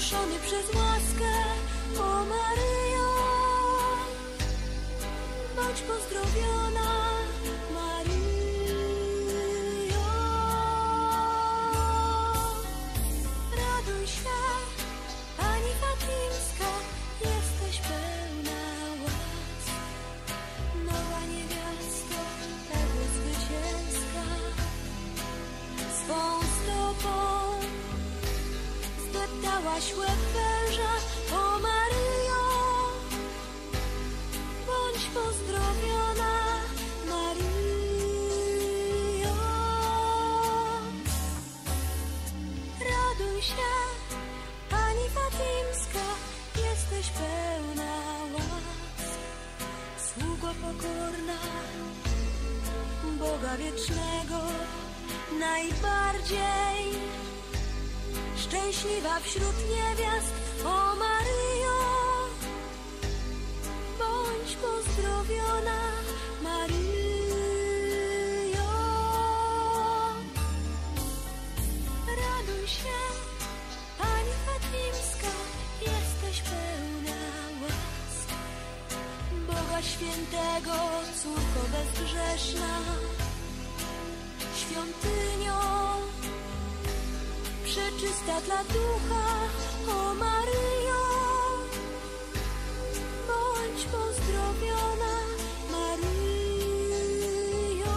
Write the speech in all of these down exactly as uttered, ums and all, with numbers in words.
wzruszony przez łaskę, o Maryjo, bądź pozdrowiona, Maryjo. Raduj się, Pani Fatimska, jesteś pełna łask, nowa niewiasto, tego zwycięska, swą stopą zdeptałaś łeb węża, o Maryjo, bądź pozdrowiona, Maryjo. Raduj się, Pani Fatimska, jesteś pełna łask, sługo pokorna Boga wiecznego, najbardziej szczęśliwa wśród niewiast, o Maryjo, bądź pozdrowiona, Maryjo. Raduj się, Pani Fatimska, jesteś pełna łask, Boga świętego, córko bezgrzeszna, świątynią przeczysta dla ducha, o Maryjo, bądź pozdrowiona, Maryjo.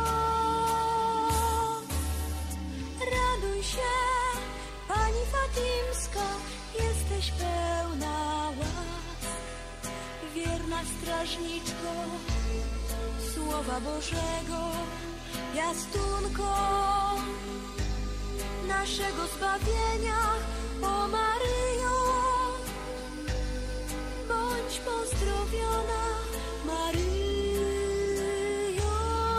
Raduj się, Pani Fatimska, jesteś pełna łask, wierna strażniczko Słowa Bożego, piastunko naszego zbawienia, o Maryjo, bądź pozdrowiona, Maryjo.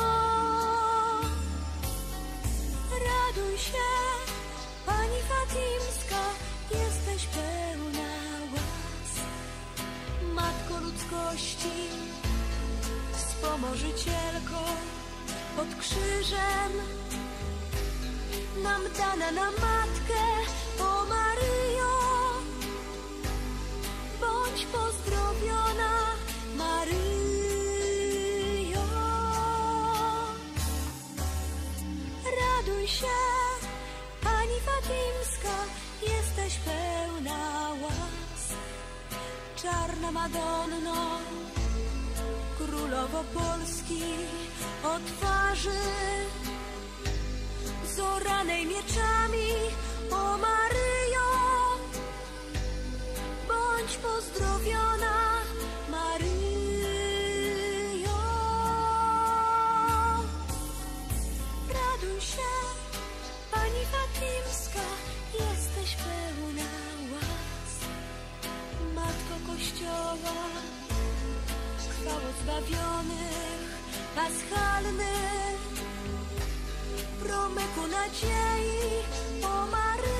Raduj się, Pani Fatimska, jesteś pełna łask, Matko ludzkości, wspomożycielko, pod krzyżem nam dana na matkę, o Maryjo, bądź pozdrowiona, Maryjo. Raduj się, Pani Fatimska, jesteś pełna łask, czarna Madonno, Królowo Polski, o twarzy zoranej mieczami, o Maryjo, bądź pozdrowiona, Maryjo. Raduj się, Pani Fatimska, jesteś pełna łask, Matko Kościoła, chwałą zbawionych, paschalnych, promyku nadziei, o Maryjo.